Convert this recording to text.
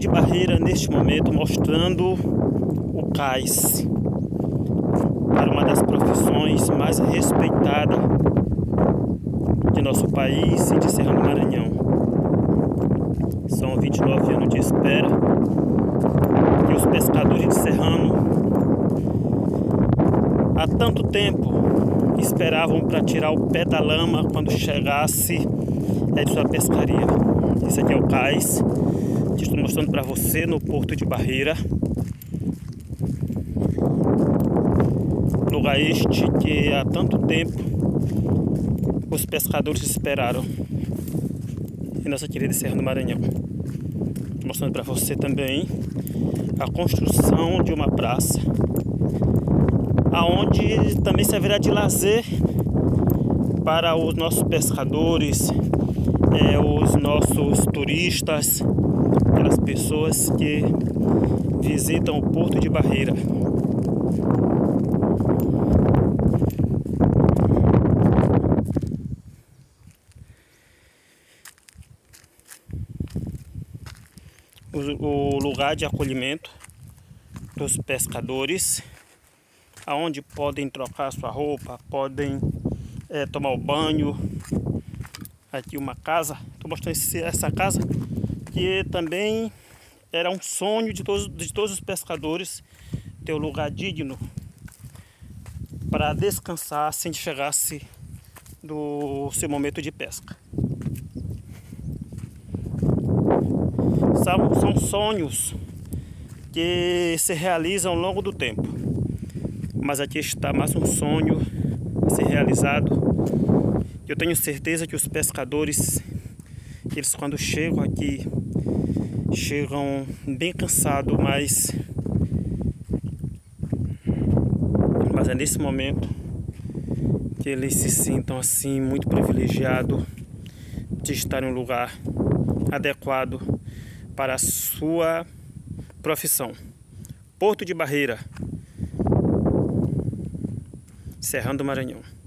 Barreira neste momento mostrando o cais para uma das profissões mais respeitadas de nosso país e de Serrano Maranhão. São 29 anos de espera e os pescadores de Serrano há tanto tempo esperavam para tirar o pé da lama quando chegasse de sua pescaria. Esse aqui é o cais que estou mostrando para você no Porto de Barreira. Lugar este que há tanto tempo os pescadores esperaram em nossa querida Serrano Maranhão. Estou mostrando para você também a construção de uma praça, aonde também servirá de lazer para os nossos pescadores, os nossos turistas, aquelas pessoas que visitam o Porto de Barreira. O lugar de acolhimento dos pescadores, aonde podem trocar sua roupa, podem tomar o banho. Aqui uma casa, estou mostrando essa casa que também era um sonho de todos os pescadores, ter um lugar digno para descansar assim que chegasse do seu momento de pesca. São sonhos que se realizam ao longo do tempo, mas aqui está mais um sonho a ser realizado. Eu tenho certeza que os pescadores, eles quando chegam aqui, chegam bem cansados, mas é nesse momento que eles se sintam assim muito privilegiados de estar em um lugar adequado para a sua profissão. Porto de Barreira, Serrano do Maranhão.